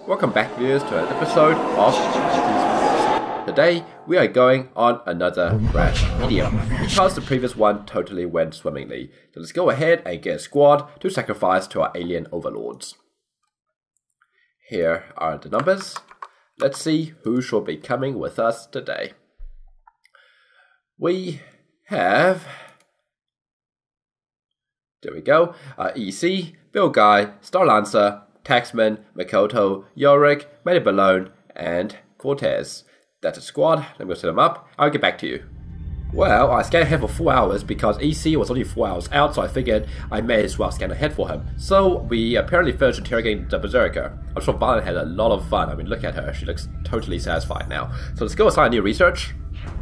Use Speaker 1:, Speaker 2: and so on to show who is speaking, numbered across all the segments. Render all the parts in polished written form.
Speaker 1: Welcome back viewers to an episode of DGC. Today we are going on another crash video because the previous one totally went swimmingly. So let's go ahead and get a squad to sacrifice to our alien overlords. Here are the numbers. Let's see who shall be coming with us today. We have... There we go. EC, Bill Guy, Starlancer, Taxman, Makoto, Yorick, Balone, and Cortez. That's a squad. I'm going to set them up. I'll get back to you. Well, I scanned ahead for 4 hours because EC was only 4 hours out, so I figured I may as well scan ahead for him. So we apparently finished interrogating the Berserker. I'm sure Valen had a lot of fun. I mean, look at her. She looks totally satisfied now. So let's go assign new research.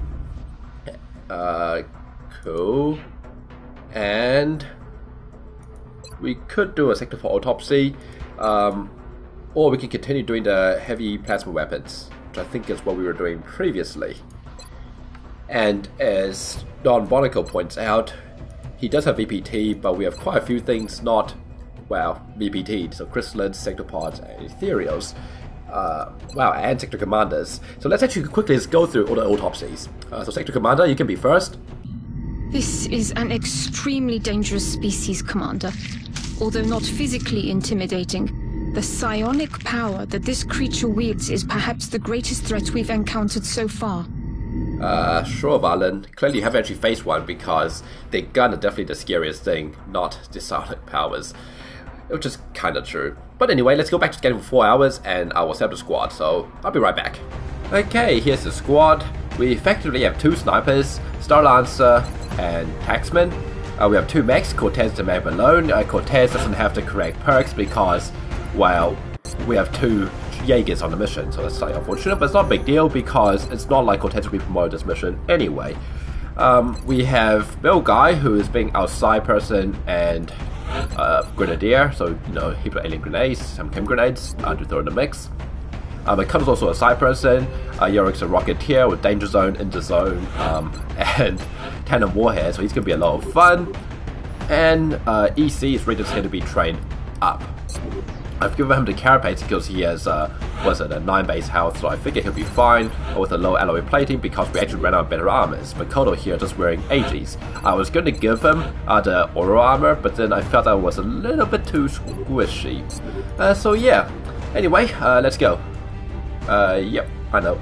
Speaker 1: Cool. And we could do a sector for autopsy. Or we can continue doing the heavy plasma weapons, which I think is what we were doing previously. And as Don Bonico points out, he does have VPT, but we have quite a few things not, well, VPT, so crystallines, sectopods, and ethereals. Wow, and sector commanders. So let's actually quickly just go through all the autopsies. So sector commander, you can be first.
Speaker 2: This is an extremely dangerous species, Commander. Although not physically intimidating, the psionic power that this creature wields is perhaps the greatest threat we've encountered so far.
Speaker 1: Sure, Valen. Clearly you haven't actually faced one because their gun is definitely the scariest thing, not the psionic powers. Which is kinda true. But anyway, let's go back to scanning for 4 hours and I will set up the squad, so I'll be right back. Okay, here's the squad. We effectively have 2 snipers, Starlancer and Taxman. We have 2 mechs, Cortez and Balone. Cortez doesn't have the correct perks because, well, we have 2 Jaegers on the mission, so that's slightly unfortunate, but it's not a big deal because it's not like Cortez will be promoted this mission anyway. We have Bill Guy, who is being our side person and Grenadier, so, you know, he put alien grenades, some chem grenades to throw in the mix. Makoto's also a side person. Yorick's a Rocketeer with Danger Zone, Inter Zone, and Tandem Warhead, so he's going to be a lot of fun. And EC is really just going to be trained up. I've given him the carapace because he has, a 9 base health, so I figure he'll be fine with a low alloy plating because we actually ran out of better armors. Makoto here just wearing AGs. I was going to give him the Oro armor, but then I felt that was a little bit too squishy. So yeah, anyway, let's go. Yep, I know.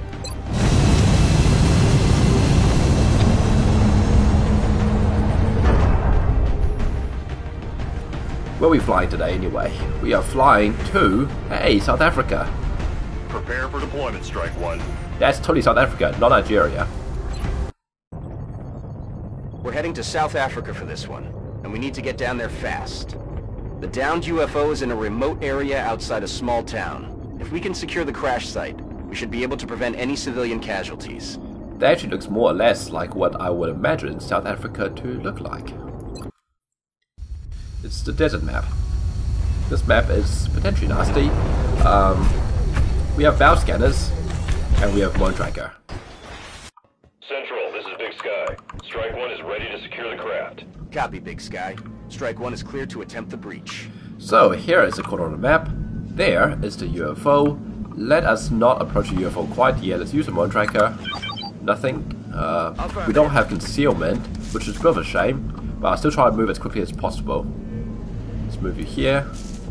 Speaker 1: Where are we flying today anyway? We are flying to, hey, South Africa.
Speaker 3: Prepare for deployment, Strike 1.
Speaker 1: That's totally South Africa, not Nigeria.
Speaker 4: We're heading to South Africa for this one, and we need to get down there fast. The downed UFO is in a remote area outside a small town. If we can secure the crash site, we should be able to prevent any civilian casualties.
Speaker 1: That actually looks more or less like what I would imagine South Africa to look like. It's the desert map. This map is potentially nasty. We have valve scanners, and we have Moon Tracker.
Speaker 3: Central, this is Big Sky. Strike 1 is ready to secure the craft.
Speaker 4: Copy, Big Sky. Strike 1 is clear to attempt the breach.
Speaker 1: So here is the corner on the map. There is the UFO. Let us not approach the UFO quite yet. Let's use the Moon Tracker. Nothing. We don't have concealment, which is a bit of a shame, but I'll still try to move as quickly as possible. Let's move you here.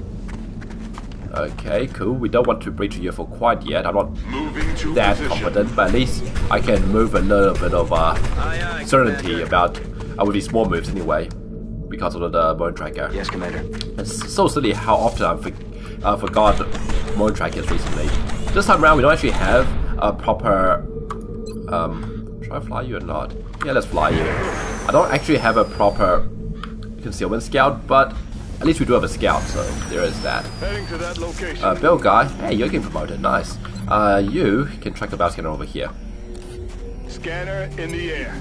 Speaker 1: Okay, cool. We don't want to breach a UFO quite yet. I'm not that confident, but at least I can move a little bit of certainty about with these small moves anyway, because of the Moon Tracker.
Speaker 4: Yes, Commander. It's
Speaker 1: so silly how often I forgot Moon Trackers recently. This time around, we don't actually have a proper. Should I fly you or not? Yeah, let's fly you. I don't actually have a proper concealment scout, but at least we do have a scout, so there is that.
Speaker 3: Heading to that location.
Speaker 1: Bill Guy, hey, you're getting promoted, nice. You can track the bow scanner over here.
Speaker 3: Scanner in the air.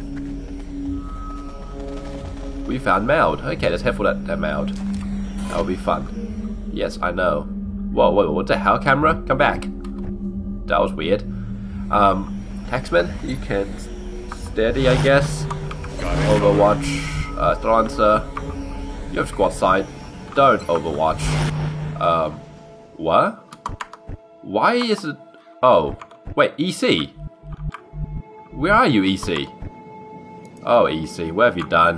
Speaker 1: We found Maud. Okay, let's head for that Maud. That'll be fun. Yes, I know. Whoa, what the hell, camera? Come back. That was weird. Taxman, you can steady, I guess. Overwatch, Strancer. You have squad side. Don't Overwatch. What? Why is it... Oh, wait, EC? Where are you, EC? Oh, EC, what have you done?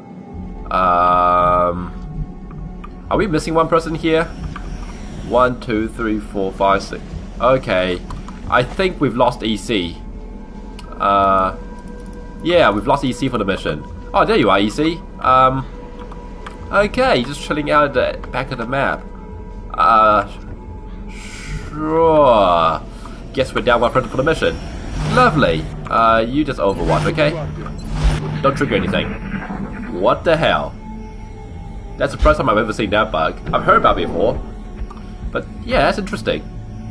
Speaker 1: Are we missing one person here? 1, 2, 3, 4, 5, 6. Okay, I think we've lost EC. Yeah, we've lost EC for the mission. Oh, there you are, EC. Okay, just chilling out at the back of the map. Sure. Guess we're down one person for the mission. Lovely. You just overwatch, okay? Don't trigger anything. What the hell? That's the first time I've ever seen that bug. I've heard about it before. But yeah, that's interesting.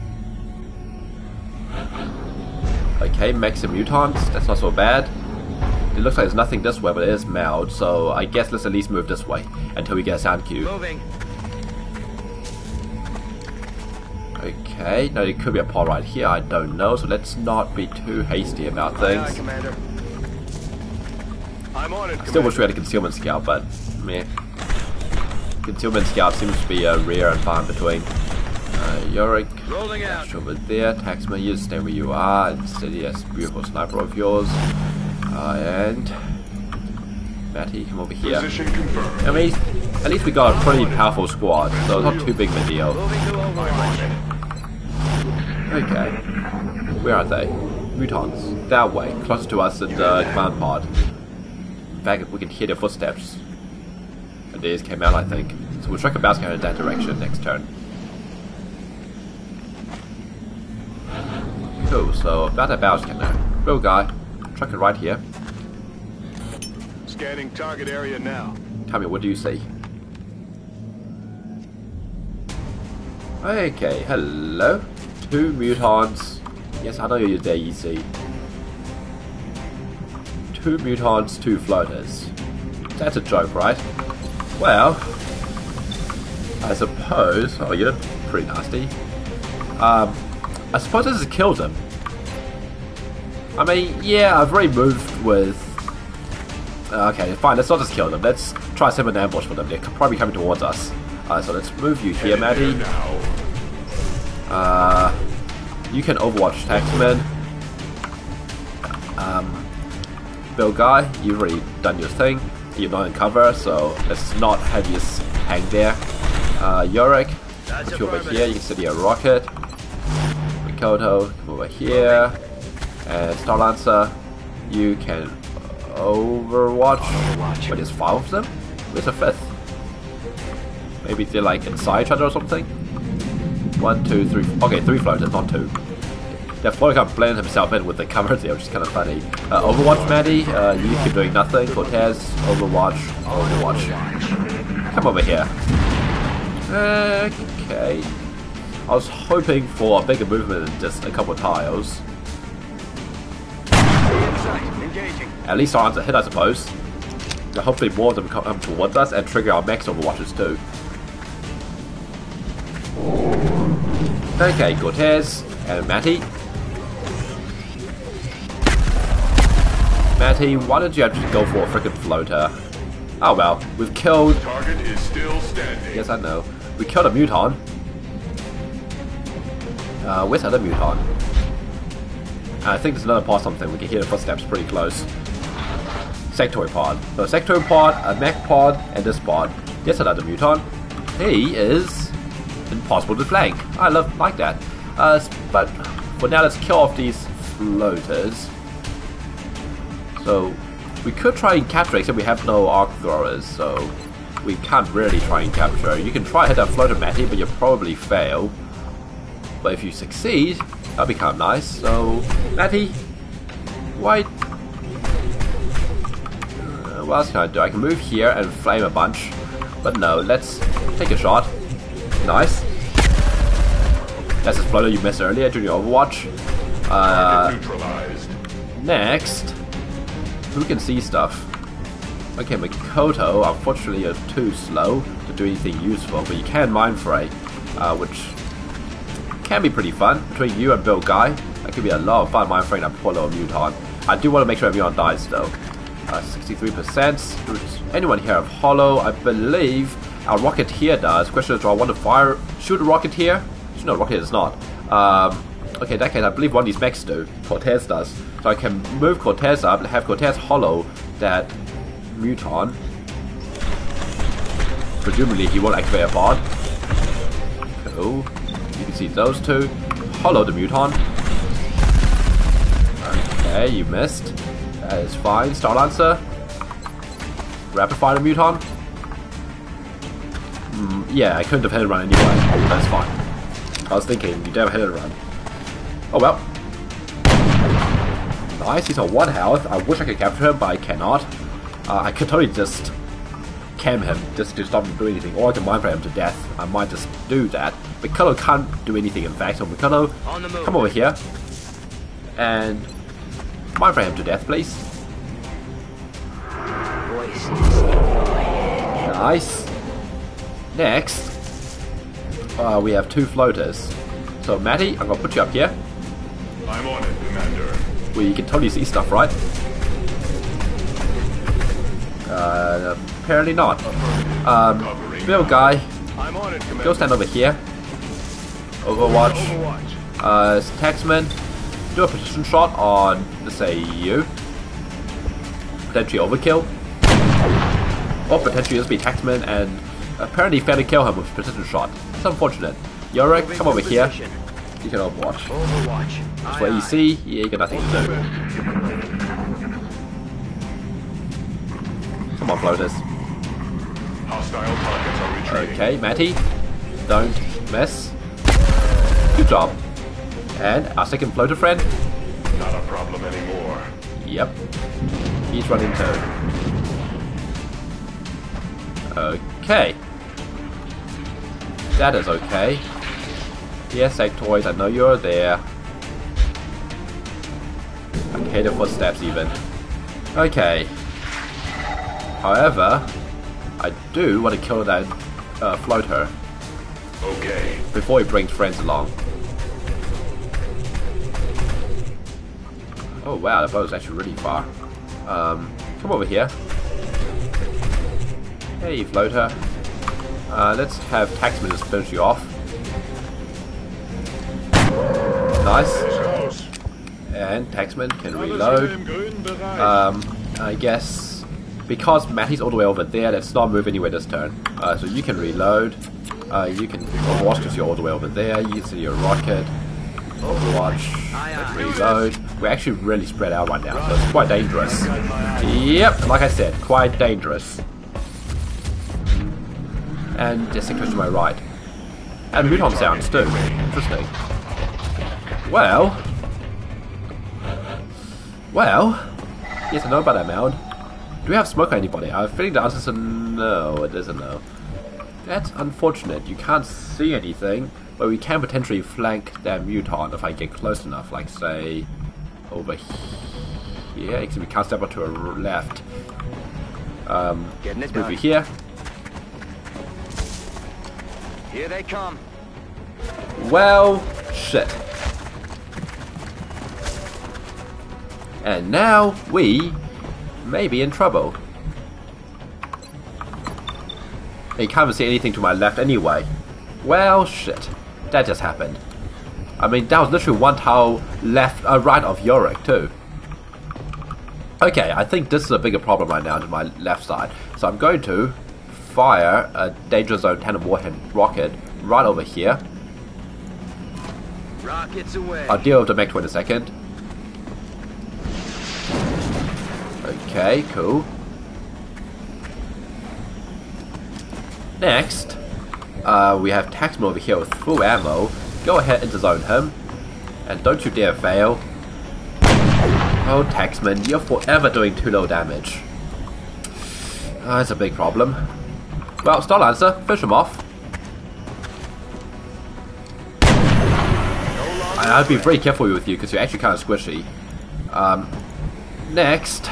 Speaker 1: Okay, mechs and mutants. That's not so bad. It looks like there's nothing this way, but it is mild, so I guess let's at least move this way until we get a sound cue.
Speaker 4: Moving.
Speaker 1: Okay, now there could be a pod right here, I don't know, so let's not be too hasty about things.
Speaker 4: Aye, Commander. I'm on it,
Speaker 1: I still wish we had a concealment scout, but meh. Concealment scout seems to be rare and far in between. Yorick,
Speaker 4: Rolling out.
Speaker 1: over there. Taxman, you stay where you are. And steady as beautiful sniper of yours. And Matty, come over here.
Speaker 3: Position confirmed.
Speaker 1: I mean, at least we got a pretty powerful squad, so it's not too big of a deal.
Speaker 4: Moving to overwatch.
Speaker 1: Okay, where are they? Mutants. That way, closer to us in the command pod. In fact, we can hear their footsteps. And they just came out, I think. So we'll track a bounce in that direction next turn. Cool, so about that bounce scanner. Real guy. Track it right here.
Speaker 3: Scanning target area now.
Speaker 1: Tell me, what do you see? Okay, hello. 2 mutants. Yes, I know you're there, you see. 2 mutants, 2 floaters. That's a joke, right? Well, I suppose... Oh, you're pretty nasty. I suppose this has killed them. I mean, yeah, I've already moved with... okay, fine, let's not just kill them. Let's try to set an ambush for them. They're probably coming towards us. So let's move you here, Maddie. You can overwatch Taxman. Bill Guy, you've already done your thing. You're not in cover, so let's not have you hang there. Yorick, put you over here. You can steady a rocket. Mikoto, come over here. And Starlancer, you can overwatch. Wait, there's 5 of them? Where's the 5th? Maybe they're like inside each other or something? 1, 2, 3. Okay, 3 floaters, not 2. That floater kind of blended himself in with the cover there, which is kind of funny. Overwatch, Maddie, you keep doing nothing. Cortez, Overwatch, Overwatch. Come over here. Okay. I was hoping for a bigger movement than just a couple of tiles. At least our answer hit, I suppose. But hopefully more of them come towards us and trigger our max overwatches too. Okay, Cortez and Matty. Matty, why don't you actually go for a frickin' floater? Oh well, we've killed...
Speaker 3: Target is still standing.
Speaker 1: Yes, I know. We killed a mutant. Where's the other mutant? I think there's another pod something. We can hear the footsteps pretty close. Sectoid pod. So sectoid pod, a mech pod, and this pod. There's another mutant. He is impossible to flank. I like that. But for now, let's kill off these floaters. So we could try and capture, except we have no arc throwers, so we can't really try and capture. You can try to hit that floater, Matty, but you'll probably fail. But if you succeed, that'll be kind of nice. So, Matty, why? What else can I do? I can move here and flame a bunch. But no, let's take a shot. Nice. That's the floater you missed earlier during your Overwatch. Next, who can see stuff? Okay, Mikoto, unfortunately, is too slow to do anything useful, but you can Mind Fray, which can be pretty fun. Between you and Bill Guy, that could be a lot of fun Mind Fraying that poor little mutant. I do want to make sure everyone dies though. 63%. Does anyone here have Hollow? I believe our rocket here does. Question is, do I want to shoot a rocket here? No, rocket is not. Okay, in that case, I believe one of these mechs do. Cortez does. So I can move Cortez up and have Cortez hollow that Muton. Presumably he won't activate a bot. Cool. You can see those two. Hollow the Muton. Okay, you missed. That is fine. Star Lancer. Rapid fire the Muton. Yeah, I couldn't have hit and run anyway. That's fine. I was thinking, you don't have hit and run. Oh well. Nice, he's on 1 health. I wish I could capture him, but I cannot. I could totally just cam him just to stop him doing anything, or I can mind flare him to death. I might just do that. Mikado can't do anything in fact, so Mikado, come over here and mind flare him to death, please. Nice. Next, we have 2 floaters. So Matty, I'm gonna put you up here.
Speaker 3: I'm on it, Commander.
Speaker 1: We can totally see stuff, right? Apparently not. Bill guy,
Speaker 3: I'm on it, Commander.
Speaker 1: go stand over here. Overwatch. Taxman, do a precision shot on, let's say, you. Potentially overkill. Or potentially just be Taxman and apparently fail to kill him with precision shot. It's unfortunate. Yorick, come over here. You can overwatch. That's what you see. Yeah, you got nothing to do. Come on, floaters.
Speaker 3: Hostile targets are retreating.
Speaker 1: Okay, Matty, don't miss. Good job. And our second floater friend.
Speaker 3: Not a problem anymore.
Speaker 1: Yep. He's running too. Okay. That is okay. Yes, Sectoid, I know you're there. I can hear the footsteps even. Okay. However, I do want to kill that floater.
Speaker 3: Okay.
Speaker 1: Before he brings friends along. Oh wow, the boat is actually really far. Come over here. Hey, floater. Let's have Taxman just finish you off. Nice. And Taxman can reload. I guess because Matty's all the way over there, let's not move anywhere this turn. So you can reload. You can overwatch because you're all the way over there. You can see your rocket. Overwatch. Let's reload. We're actually really spread out right now, so it's quite dangerous. Yep, like I said, quite dangerous. And just sectors to my right. And Muton sounds too. Interesting. Well, yes, I know about that mound. Do we have smoke on anybody? I think the answer is a no. It is a no. That's unfortunate. You can't see anything, but we can potentially flank that Muton if I get close enough. Like say over here. Except we can't step up to a left. Let's move here.
Speaker 4: Here they come.
Speaker 1: Well, shit. And now we may be in trouble. You can't even see anything to my left anyway. Well, shit. That just happened. I mean, that was literally one tile left, right of Yorick too. Okay, I think this is a bigger problem right now to my left side. So I'm going to fire a Danger Zone 10 Warhead rocket right over here.
Speaker 4: Rockets away.
Speaker 1: I'll deal with the mech in a second. Okay, cool. Next, we have Taxman over here with full ammo. Go ahead and zone him. And don't you dare fail. Oh, Taxman, you're forever doing too low damage. That's a big problem. Well, Star Lancer, finish him off. I'd be very careful with you because you're actually kind of squishy. Next.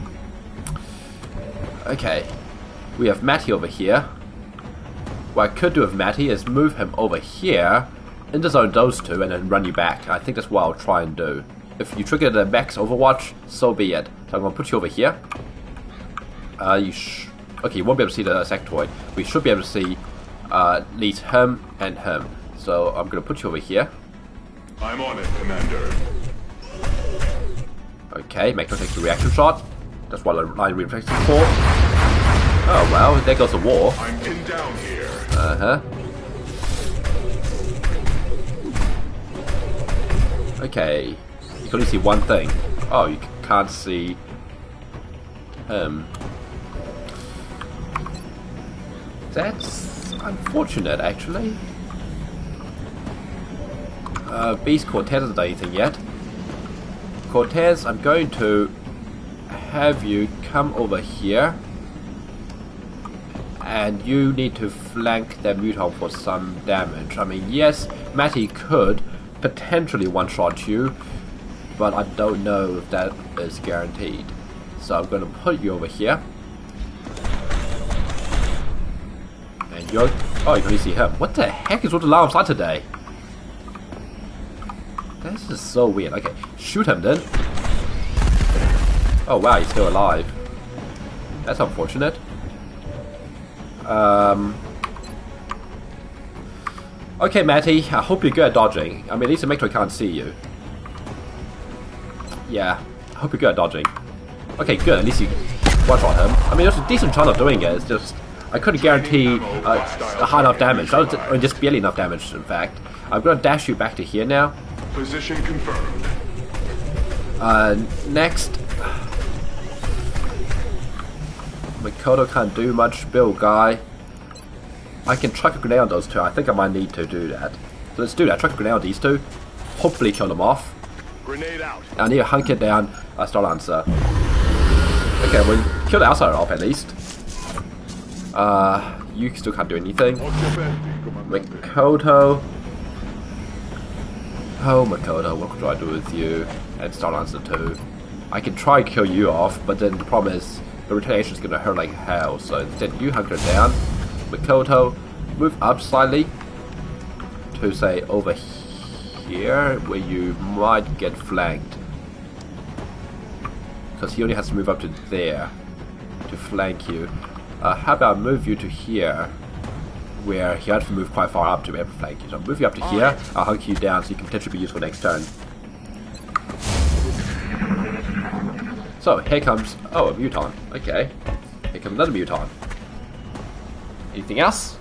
Speaker 1: Okay. We have Matty over here. What I could do with Matty is move him over here, into zone those two, and then run you back. I think that's what I'll try and do. If you trigger the max Overwatch, so be it. So I'm going to put you over here. Okay, you won't be able to see the sectoid. We should be able to see at least him and him. So I'm going to put you over here.
Speaker 3: I'm on it, Commander.
Speaker 1: Okay, Mako takes the reaction shot. That's what line reflex is for. Oh well, there goes the war.
Speaker 3: I'm pinned down here.
Speaker 1: Uh-huh. Okay. You can only see one thing. Oh, you can't see him. That's unfortunate, actually. Beast Cortez hasn't done anything yet. Cortez, I'm going to have you come over here. And you need to flank that Muton for some damage. I mean, yes, Matty could potentially one-shot you, but I don't know if that is guaranteed. So I'm going to put you over here. And you're... Oh, you can only see him. What the heck is with the alarms like today? This is so weird. Okay, shoot him then. Oh wow, he's still alive. That's unfortunate. Okay, Matty, I hope you're good at dodging. I mean, at least the Mecto can't see you. Yeah, I hope you're good at dodging. Okay, good, at least you one-shot him. I mean, there's a decent chance of doing it, it's just... I couldn't guarantee a high enough damage, or just barely enough damage, in fact. I'm gonna dash you back to here now.
Speaker 3: Position confirmed.
Speaker 1: Next... Makoto can't do much, Bill Guy. I can chuck a grenade on those two. I think I might need to do that. So let's do that. Chuck a grenade on these two. Hopefully kill them off.
Speaker 3: Grenade out.
Speaker 1: I need to hunker down Star Lancer. Okay, we'll kill the outsider off at least. You still can't do anything. Makoto. Oh, Makoto, what could I do with you? And Star Lancer too. I can try to kill you off, but then the problem is the retaliation is going to hurt like hell. So instead, you hunker down. Makoto, move up slightly to say over here where you might get flanked, because he only has to move up to there to flank you. How about move you to here where he has to move quite far up to be able to flank you. So I'll move you up to here, I'll hunk you down so you can potentially be useful next turn. So here comes, oh, a Muton. Okay, here comes another Muton. Anything else?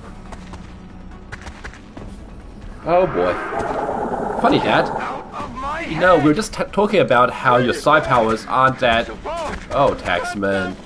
Speaker 1: Oh boy. Funny, Dad. You know, we were just talking about how your side powers aren't that... Oh, Taxman.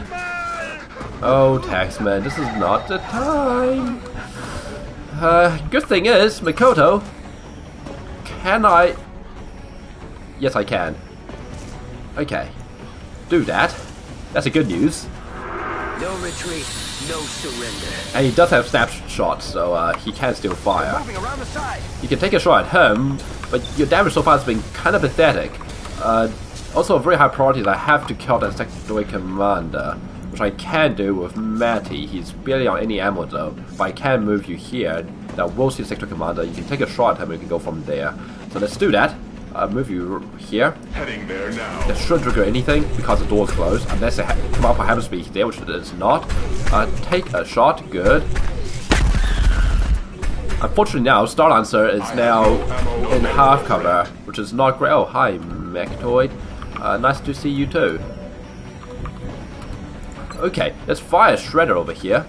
Speaker 1: Oh, Taxman, this is not the time. Good thing is, Makoto, can I... Yes, I can. Okay. Do that. That's a good news.
Speaker 5: No retreat. No surrender.
Speaker 1: And he does have snapshot, so he can still fire.
Speaker 5: Moving around the side.
Speaker 1: You can take a shot at him, but your damage so far has been kind of pathetic. Also, a very high priority is I have to kill that secondary commander, which I can do with Matty. He's barely on any ammo though, but I can move you here. Now we'll see the secondary commander. You can take a shot at him and you can go from there. So let's do that. Move you here.
Speaker 3: Heading there now.
Speaker 1: That shouldn't trigger anything because the door's closed, unless they come up for hammer speed there, which it is not. Take a shot, good. Unfortunately now, Star Lancer is now in half cover, which is not great. Oh, hi, Mechtoid. Nice to see you too. Okay, let's fire Shredder over here.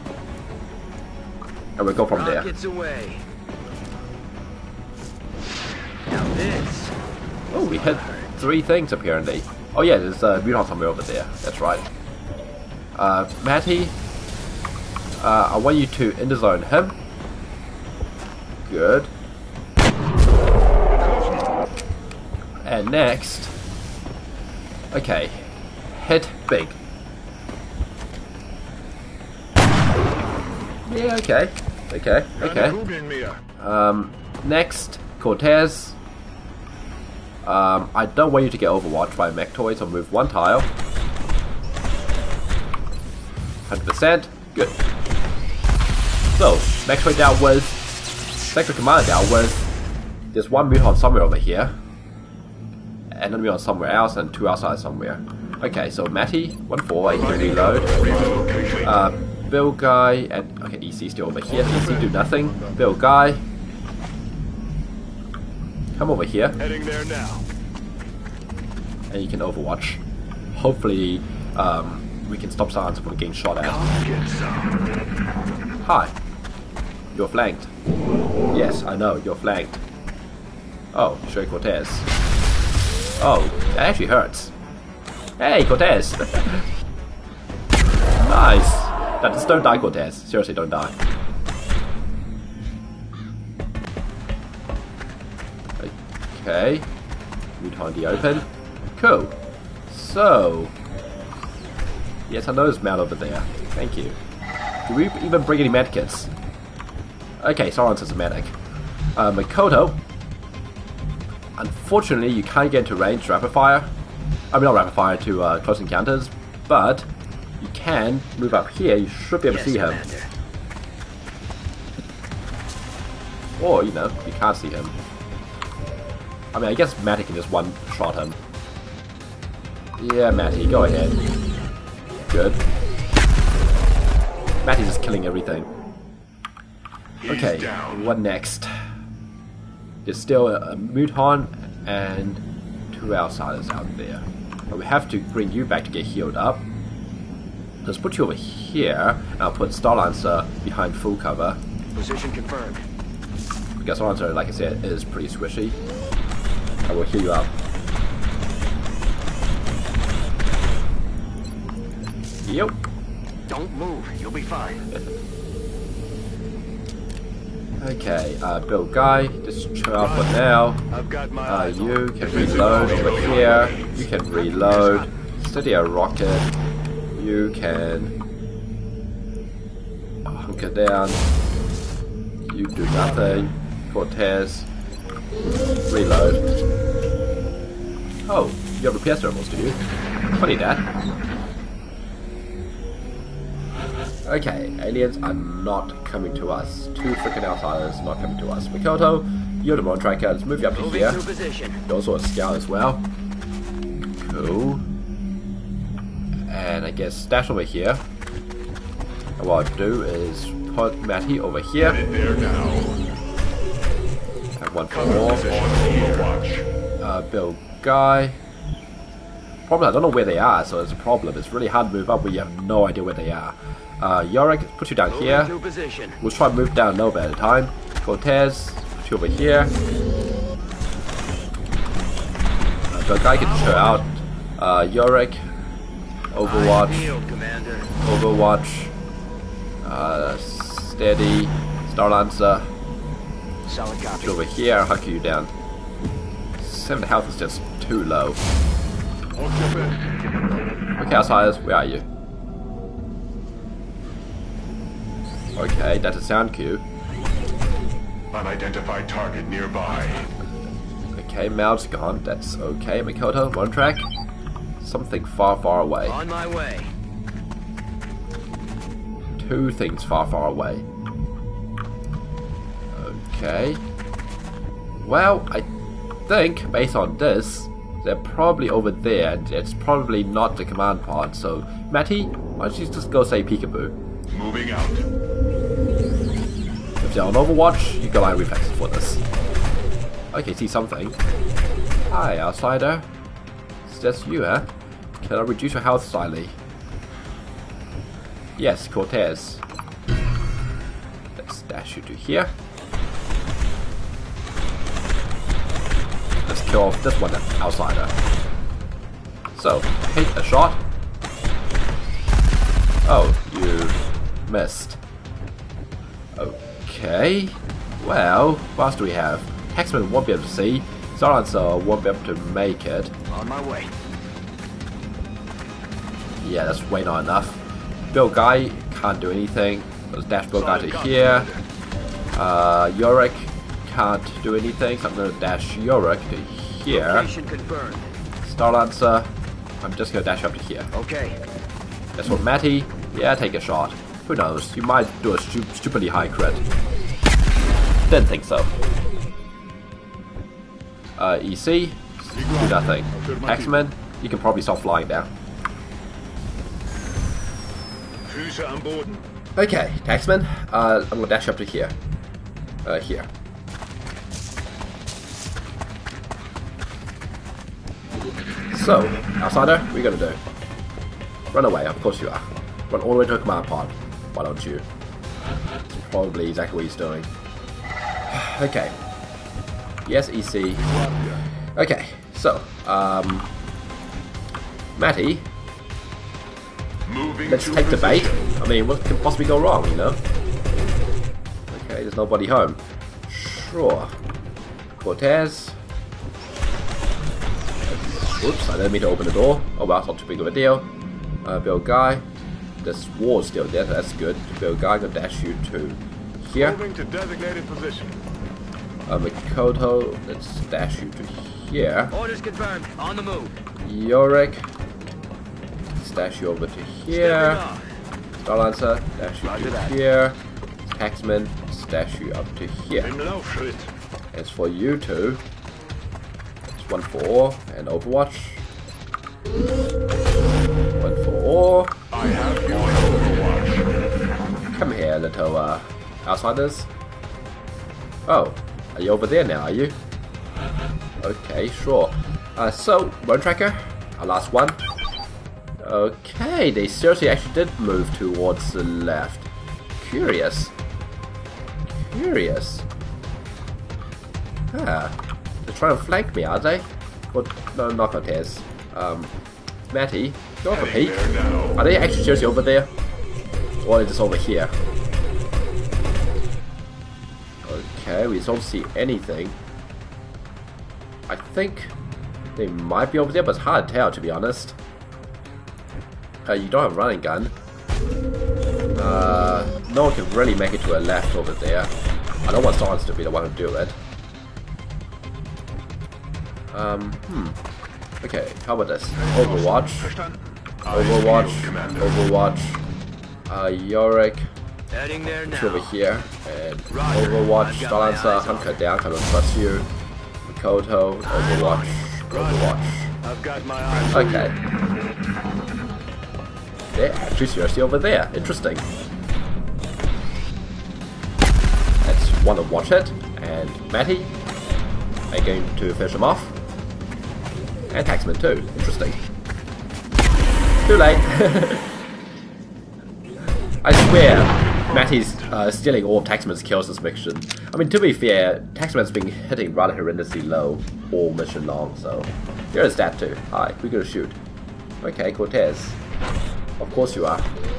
Speaker 1: And we'll go from there.
Speaker 5: Rockets away. Now this.
Speaker 1: Oh, we hit 3 things apparently. Oh yeah, there's a Muton somewhere over there. That's right. Matty, I want you to end zone him. Good. And next, okay, hit big. Yeah, okay, okay. Next, Cortez. I don't want you to get overwatched by Mechtoid, so move 1 tile. 100%. Good. So, Mechtoid down with, Sector Commander down with, there's 1 Muton somewhere over here, and another Muton somewhere else, and 2 outside somewhere. Okay, so Matty, 1-4, I can reload. Bill Guy, and okay, EC still over here. EC do nothing. Bill Guy. come over here.
Speaker 3: Heading there now.
Speaker 1: And you can overwatch. Hopefully, we can stop Silence from getting shot at.
Speaker 3: Get some.
Speaker 1: Hi. You're flanked. Yes, I know, you're flanked. Oh, Sherry Cortez. Oh, that actually hurts. Hey, Cortez! Nice! Just don't die, Cortez. Seriously, don't die. Okay. Mute in the open. Cool. So... yes, I know there's Mal over there. Thank you. Do we even bring any medkits? Okay, Silence is a medic. Makoto. Unfortunately, you can't get into range rapid fire. I mean, not rapid fire to close encounters, but you can move up here. You should be able to see him.
Speaker 5: Commander.
Speaker 1: Or, you know, you can't see him. I mean, I guess Matty can just one-shot him. Yeah, Matty, go ahead. Good. Matty's just killing everything. Okay, what next? There's still a Mudhon and 2 outsiders out there. But we have to bring you back to get healed up. Let's put you over here, and I'll put Starlancer behind full cover.
Speaker 4: Position confirmed.
Speaker 1: Because Starlancer, like I said, is pretty squishy. I will heal you up. Yep.
Speaker 4: Don't move. You'll be fine.
Speaker 1: Okay, Bill Guy, just chill out for now.
Speaker 3: I've got my eyes on
Speaker 1: You can reload over here. You can reload. Steady a rocket. You can hunker down. You do nothing. Cortez. Reload. Oh, you have repair thermals, do you? Funny that. Okay, aliens are not coming to us. 2 freaking outsiders not coming to us. Makoto, you're the Mon Tracker. Let's move you up to
Speaker 5: Moving
Speaker 1: here.
Speaker 5: to position.
Speaker 1: You're also a scout as well. Cool. And I guess stash over here. And what I'll do is put Matty over here.
Speaker 3: Headed there now.
Speaker 1: Have one for
Speaker 3: Cover
Speaker 1: more.
Speaker 3: position Overwatch.
Speaker 1: Bill Guy. Problem, I don't know where they are, so it's a problem. It's really hard to move up when you have no idea where they are. Yorick, put you down
Speaker 5: Moving
Speaker 1: here.
Speaker 5: to position.
Speaker 1: We'll try to move down a little bit at a time. Cortez, put you over here. Bill Guy can chill out. Yorick, Overwatch,
Speaker 5: Field, Commander.
Speaker 1: Overwatch, Steady, Starlancer.
Speaker 4: Solid
Speaker 1: Put
Speaker 4: copy.
Speaker 1: you over here, I'll huck you down. 7 health is just too low.
Speaker 3: I'll jump in.
Speaker 1: Okay, outsiders, where are you? Okay, that's a sound cue.
Speaker 3: Unidentified target nearby.
Speaker 1: Okay, Mal's gone, that's okay. Makoto, one track. Something far, far away.
Speaker 5: On my way.
Speaker 1: 2 things far, far away. Okay. Well, I think, based on this, they're probably over there, and it's probably not the command pod, so... Matty, why don't you just go say peekaboo?
Speaker 3: Moving out.
Speaker 1: If you're on Overwatch, you got line reflexes for this. Okay, see something. Hi, outsider. It's just you, huh? Can I reduce your health slightly? Yes, Cortez. Let's dash you to here. Let's kill off this one, outsider. So, hit a shot. Oh, you missed. Okay. Well, what else do we have? Hexman won't be able to see. Silencer won't be able to make it.
Speaker 4: On my way.
Speaker 1: Yeah, that's way not enough. Bill Guy can't do anything. Let's dash Bill Guy to here. Yorick can't do anything, so I'm going to dash Yorick to here.
Speaker 5: Location confirmed.
Speaker 1: Starlancer, I'm just going to dash up to here.
Speaker 4: Okay.
Speaker 1: That's for Matty. Yeah, take a shot. Who knows? You might do a stupidly high crit. Didn't think so. EC, do nothing. X-Men, you can probably stop flying now.
Speaker 3: Cruiser on board.
Speaker 1: Okay, Taxman, I'm gonna dash up to here. Here. So, outsider, what are you gonna do? Run away, of course you are. Run all the way to a command pod. Why don't you? It's probably exactly what he's doing. Okay. Yes, EC. Okay, so, Matty, let's take the bait. I mean, what could possibly go wrong, you know? Okay, there's nobody home. Sure. Cortez. Oops, I didn't mean to open the door. Oh well, it's not too big of a deal. Bill Guy. This wall's still there, so that's good. Bill Guy, gonna dash you to here.
Speaker 3: Moving to designated position.
Speaker 1: Mikoto, let's dash you to here.
Speaker 5: Orders confirmed. On the move.
Speaker 1: Yorick, let's dash you over to here. Starlancer, dash you to here. Taxman, let's dash you up to here. As for you two, it's 1 for all, and Overwatch. 1 for all.
Speaker 3: I have you on Overwatch.
Speaker 1: Come here, little outsiders. Oh, are you over there now, are you? Okay, sure. So, Bone Tracker, our last one. Okay, they seriously actually did move towards the left. Curious. Curious. Ah, they're trying to flank me, are they? Well, no, not Cortez. Matty, go over, Pete. Are they actually seriously over there? Or is this over here? Okay, we don't see anything. I think they might be over there, but it's hard to tell, to be honest. You don't have a running gun. No one can really make it to a left over there. I don't want Silence to be the one to do it. Okay, how about this? Overwatch. Overwatch. Overwatch. Yorick.
Speaker 5: Heading there now.
Speaker 1: Over here. And Overwatch. Starlancer, hunker down, I don't trust you. Mikoto. Overwatch. Overwatch.
Speaker 3: I've got my eyes.
Speaker 1: Okay. They're actually seriously over there. Interesting. Let's want to watch it. And Matty, are you going to finish him off? And Taxman too. Interesting. Too late. I swear, Matty's stealing all of Taxman's kills this mission. I mean, to be fair, Taxman's been hitting rather horrendously low all mission long, so there is that too. Hi, we're gonna shoot. Okay, Cortez. Of course you are.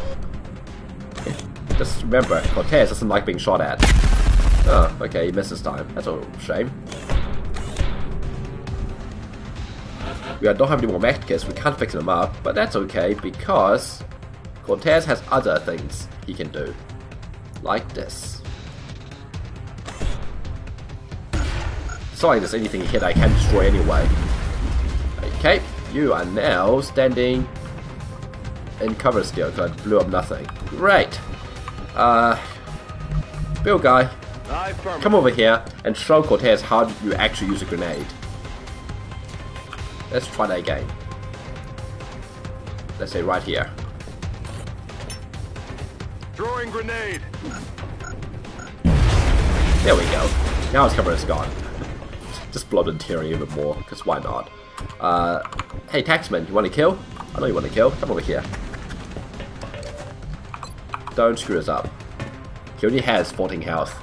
Speaker 1: Just remember, Cortez doesn't like being shot at. Oh, okay, he missed this time. That's a shame. We don't have any more mech kits, we can't fix them up, but that's okay because Cortez has other things he can do. Like this. It's not like there's anything he hit I can destroy anyway. Okay, you are now standing in cover still because I blew up nothing. Great! Bill Guy, come over here and show Cortez how you actually use a grenade. Let's try that again. Let's say right here.
Speaker 3: Throwing grenade.
Speaker 1: There we go. Now his cover is gone. Just blow up the interior even more, because why not? Hey Taxman, you want to kill? I know you want to kill. Come over here. Don't screw us up. He only has 14 health.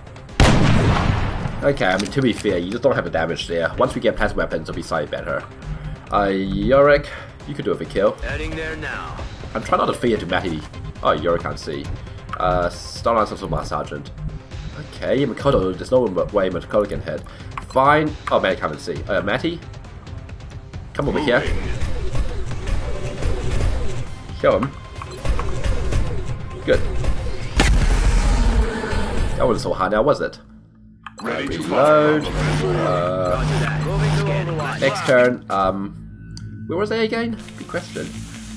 Speaker 1: Okay, I mean, to be fair, you just don't have the damage there. Once we get past weapons, it'll be slightly better. Yorick, you could do it for kill.
Speaker 5: Heading there now.
Speaker 1: I'm trying not to feed it to Matty. Oh, Yorick can't see. Starline's also my sergeant. Okay, Mikoto, there's no way Mikoto can hit. Fine. Oh, man, I can't see. Matty, come over here. Kill him. Good. That wasn't so hard now, was it? Reload. Next turn. Where was I again? Good question.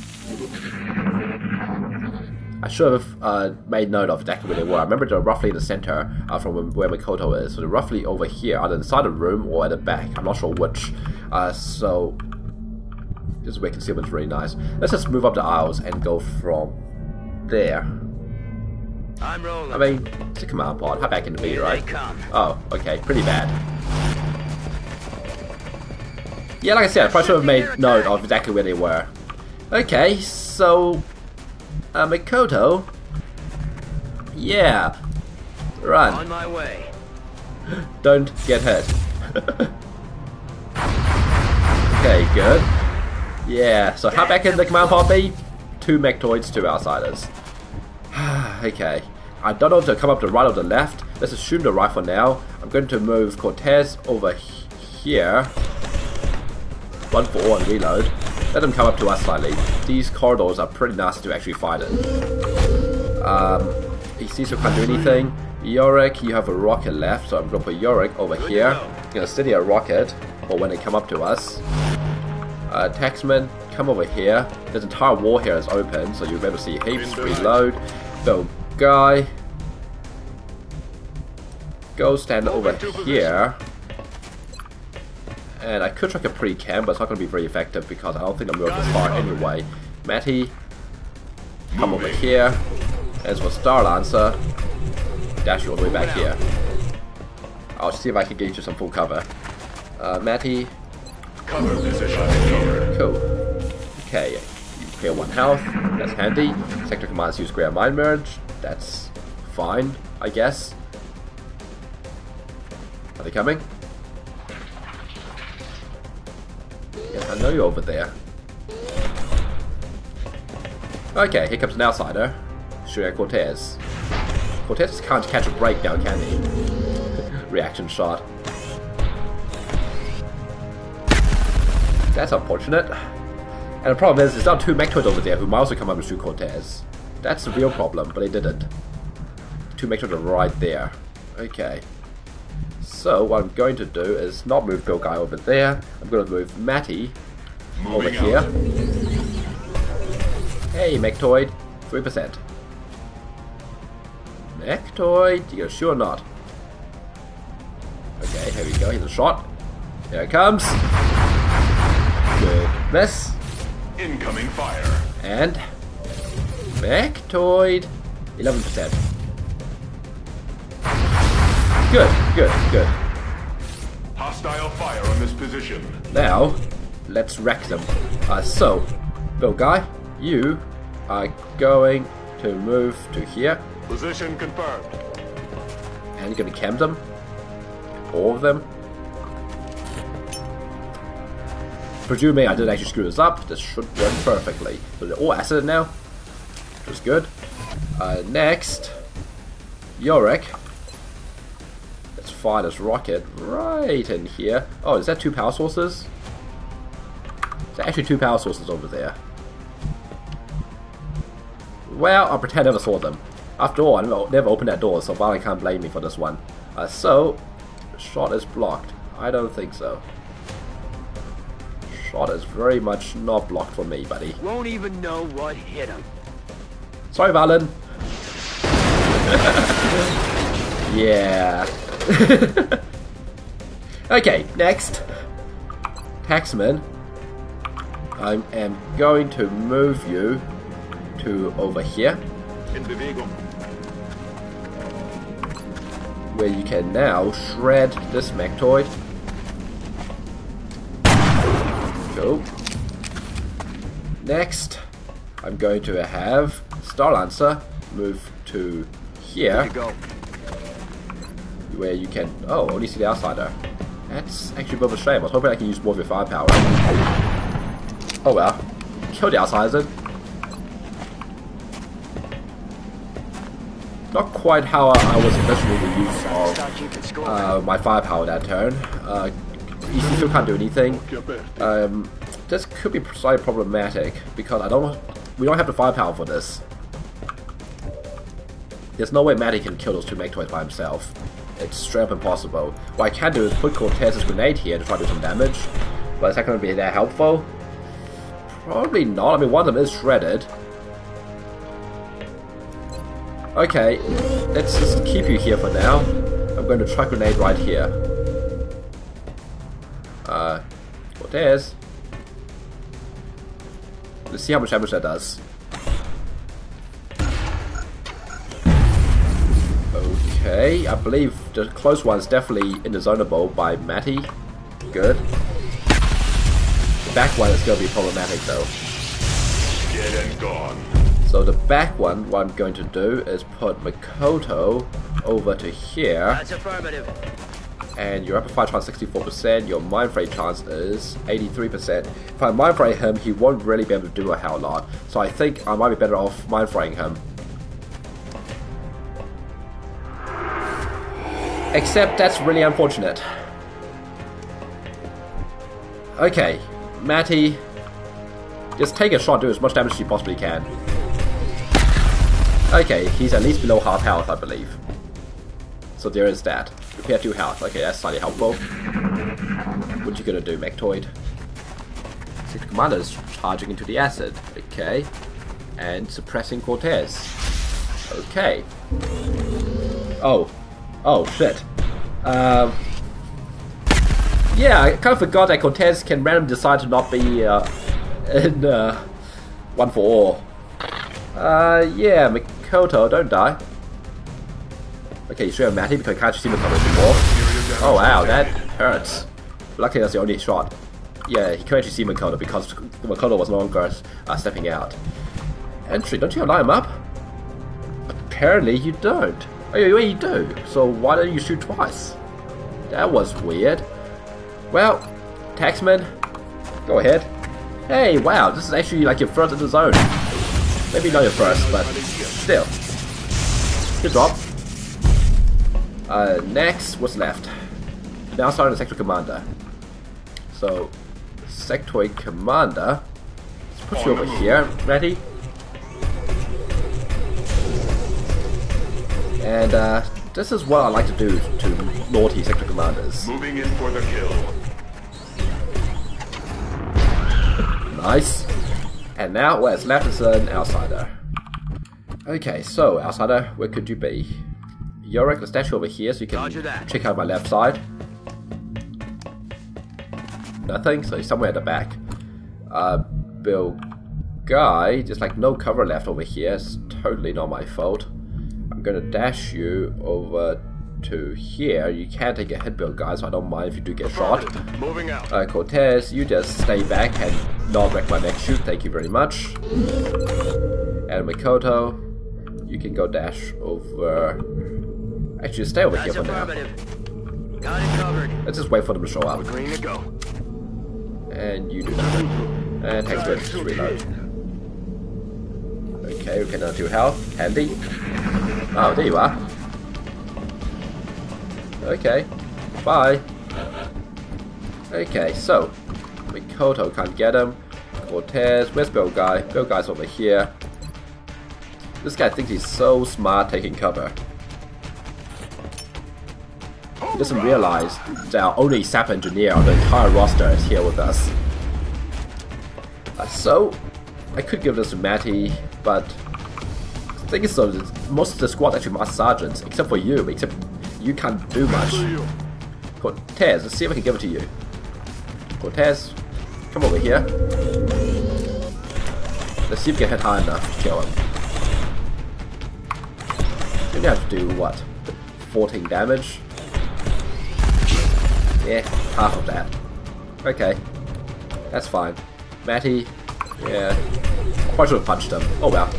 Speaker 1: I should have made note of exactly where they were. I remember they're roughly in the center from where Mikoto is. So they're roughly over here, either inside the room or at the back. I'm not sure which. So this way concealment's really nice. Let's just move up the aisles and go from there.
Speaker 5: I'm rolling.
Speaker 1: I mean, it's a command pod. How bad can it be,
Speaker 5: Here
Speaker 1: right?
Speaker 5: they come.
Speaker 1: Oh, okay, pretty bad. Yeah, like I said, I probably should have made note of exactly where they were. Okay, so Mikoto. Yeah. Run.
Speaker 5: On my way.
Speaker 1: Don't get hurt. Okay, good. Yeah, so how back in the command pod be? 2 mechtoids, 2 outsiders. Okay. I don't know if they'll come up the right or the left. Let's assume the right for now. I'm going to move Cortez over here. Run for all and reload. Let them come up to us slightly. These corridors are pretty nasty to actually fight in. He sees we can't do anything. Yorick, you have a rocket left, so I'm going to put Yorick over here. I'm going to steady a rocket for when they come up to us. Taxman, come over here. This entire wall here is open, so you'll be able to see heaps. Reload. Go guy. Go stand over here. And I could chuck a pre-cam, but it's not going to be very effective because I don't think I'm moving this far anyway. Matty, come over here. As for Star Lancer, dash you all the way back here. I'll see if I can get you some full cover. Matty.
Speaker 3: Cover position.
Speaker 1: Cool. Okay, you clear 1 health. That's handy. Sector commands use Greater Mind Merge. That's fine, I guess. Are they coming? Yes, I know you're over there. Okay, here comes an outsider. Shooting at Cortez. Cortez can't catch a break now, can he? Reaction shot. That's unfortunate. And the problem is, there's now 2 mechtoids over there who might also come up and shoot Cortez. That's the real problem, but they didn't. 2 mechtoids are right there. Okay. So, what I'm going to do is not move Bill Guy over there. I'm going to move Matty over here. Hey, mechtoid. 3%. Mechtoid, you gonna shoot or not? Okay, here we go. Here's a shot. Here it comes. Good miss.
Speaker 3: Incoming fire.
Speaker 1: And Mechtoid, 11%. Good.
Speaker 3: Hostile fire on this position.
Speaker 1: Now, let's wreck them. So, Bill Guy, you are going to move to here.
Speaker 3: Position confirmed.
Speaker 1: And you're going to cam them. All of them. Presuming I didn't actually screw this up, this should work perfectly. So they're all acid now, which is good. Next, Yorick. Let's fire this rocket right in here. Oh, is that 2 power sources? There's actually 2 power sources over there. Well, I'll pretend I never saw them. After all, I never opened that door, so Valen can't blame me for this one. So, shot is blocked. I don't think so. Shot is very much not blocked for me, buddy.
Speaker 5: Won't even know what hit him.
Speaker 1: Sorry, Valen. Yeah. Okay, next. Taxman. I am going to move you to over here. Where you can now shred this mechtoid. Cool. Next, I'm going to have Star Lancer move to here. Where you can... Oh, only see the outsider. That's actually a bit of a shame. I was hoping I can use more of your firepower. Oh well. Kill the outsider. Not quite how I was envisioning the use of my firepower that turn. You still can't do anything. This could be slightly problematic because we don't have the firepower for this. There's no way Matty can kill those 2 mechtoids by himself. It's straight up impossible. What I can do is put Cortez's grenade here to try to do some damage, but is that going to be that helpful? Probably not. I mean, one of them is shredded. Okay, let's just keep you here for now. I'm going to try grenade right here. Cortez. Let's see how much damage that does. Okay, I believe the close one is definitely indiscernible by Matty. Good. The back one is going to be problematic though.
Speaker 3: Dead and gone.
Speaker 1: So the back one, what I'm going to do is put Makoto over to here.
Speaker 5: That's affirmative.
Speaker 1: And your upper fire chance 64%, your mind fray chance is 83%. If I mind fray him, he won't really be able to do a hell lot. So I think I might be better off mind fraying him. Except that's really unfortunate. Okay, Matty, just take a shot, do as much damage as you possibly can. Okay, he's at least below half health, I believe. So there is that. Repair 2 health. Okay, that's slightly helpful. What you gonna do, Mechtoid? Sector Commander is charging into the acid. Okay. And suppressing Cortez. Okay. Oh. Oh, shit. Yeah, I kind of forgot that Cortez can randomly decide to not be in one for all. Yeah, Makoto, don't die. Okay, you should have Matty because I can't see Makoto anymore. Oh wow, that hurts. Luckily that's the only shot. Yeah, he couldn't actually see Makoto because Makoto was no longer stepping out. Entry, don't you have line him up? Apparently you don't. Oh yeah, you do. So why don't you shoot twice? That was weird. Well, Taxman, go ahead. Hey, wow, this is actually like your first in the zone. Maybe not your first, but still. Good job. Next, what's left? Now starting the Sector Commander. So, Sectoid Commander, let's put you over here. Ready? And this is what I like to do to naughty Sector Commanders.
Speaker 3: Moving in for the kill.
Speaker 1: Nice. And now what's left is an outsider. Okay, so outsider, where could you be? Yorick, the statue over here, so you can check out my left side. Nothing, so he's somewhere at the back. Bill Guy, just like no cover left over here. It's totally not my fault. I'm gonna dash you over to here. You can take a hit, Bill Guy, so I don't mind if you do get shot.
Speaker 3: Moving out.
Speaker 1: Cortez, you just stay back and not wreck my next shoot. Thank you very much. And Makoto, you can go dash over. Actually, stay over here for now.
Speaker 5: Got it covered.
Speaker 1: Let's just wait for them to show up.
Speaker 3: Green to go.
Speaker 1: And you do that. And take switch, reload. Okay, we can now do health. Handy. Oh, there you are. Okay. Bye. Okay, so Makoto can't get him. Cortez, where's Bill Guy? Bill Guy's over here. This guy thinks he's so smart taking cover. He doesn't realize that our only SAP engineer on the entire roster is here with us. So, I could give this to Matty, but the thing is though, most of the squad actually Master Sergeants, except for you, except you can't do much. Cortez, let's see if I can give it to you. Cortez, come over here. Let's see if we can hit high enough to kill him. You only have to do, what, 14 damage? Yeah, half of that. Okay, that's fine. Matty, yeah, I probably should have punched him. Oh well.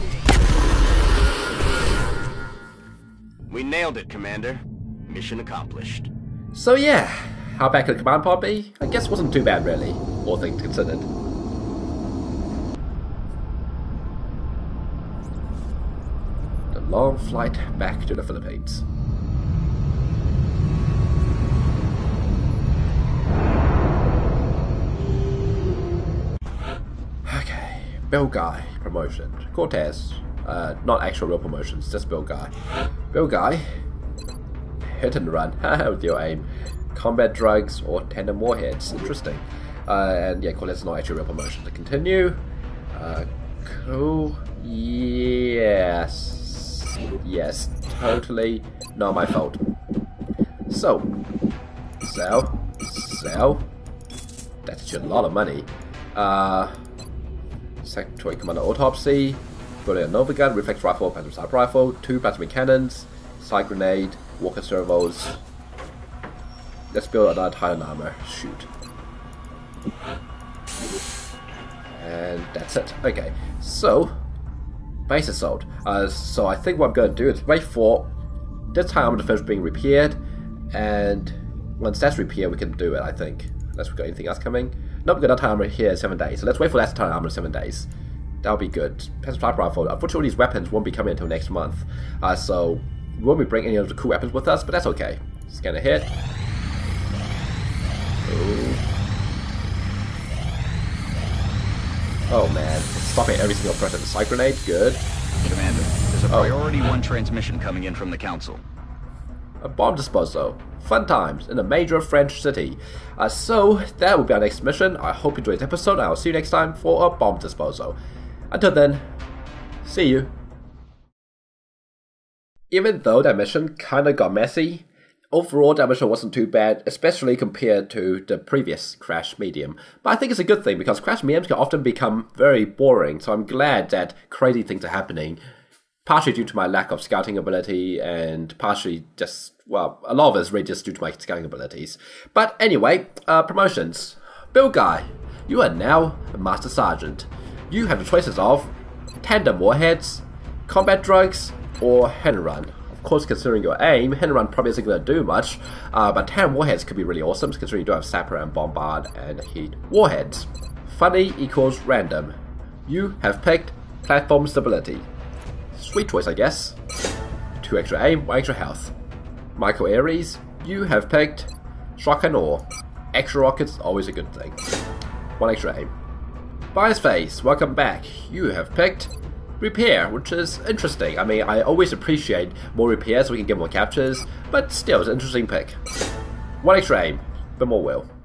Speaker 4: We nailed it, Commander. Mission accomplished.
Speaker 1: So yeah, how bad could the command pod be? I guess it wasn't too bad really, all things considered. The long flight back to the Philippines. Okay, Bill Guy, promotion. Cortez, not actual real promotions, just Bill Guy. Bill Guy, hit and run, with your aim. Combat drugs or tandem warheads, interesting. And yeah, Cortez is not actually real promotion. To continue, cool, yes, totally not my fault. So, sell, that's just a lot of money. Sectoid Commander Autopsy, Brilliant Nova Gun, Reflex Rifle, Phantom Sniper Rifle, 2 Plasma Cannons, Side Grenade, Walker Servos. Let's build another Titan Armor. Shoot. And that's it. Okay, so base assault. So I think what I'm going to do is wait for this time I'm going to finish being repaired, and once that's repaired we can do it, I think. Unless we've got anything else coming. Nope, we've got another armor here in 7 days. So let's wait for that time armor in 7 days. That'll be good. Sniper rifle. Unfortunately, these weapons won't be coming until next month. So we won't be bringing any of the cool weapons with us, but that's okay. Scan a hit. Ooh. Oh man, it's stopping every single person. Psych grenade, good.
Speaker 4: Commander, there's a priority 1 transmission coming in from the Council.
Speaker 1: A bomb disposal. Fun times in a major French city. So that will be our next mission. I hope you enjoyed this episode, and I'll see you next time for a bomb disposal. Until then, see you. Even though that mission kinda got messy, overall that mission wasn't too bad, especially compared to the previous Crash Medium. But I think it's a good thing, because Crash Mediums can often become very boring, so I'm glad that crazy things are happening. Partially due to my lack of scouting ability, and partially just, well, a lot of it is really just due to my scouting abilities. But anyway, promotions. Bill Guy, you are now a Master Sergeant. You have the choices of tandem warheads, combat drugs, or hand and run. Of course, considering your aim, hand and run probably isn't going to do much, but tandem warheads could be really awesome, considering you do have sapper and bombard and heat warheads. Funny equals random. You have picked platform stability. Sweet choice, I guess. 2 extra aim, 1 extra health. Michael Aries, you have picked shock and awe. Extra rockets, always a good thing. 1 extra aim. Bias Face, welcome back. You have picked repair, which is interesting. I mean, I always appreciate more repairs so we can get more captures, but still, it's an interesting pick. 1 extra aim, but more will.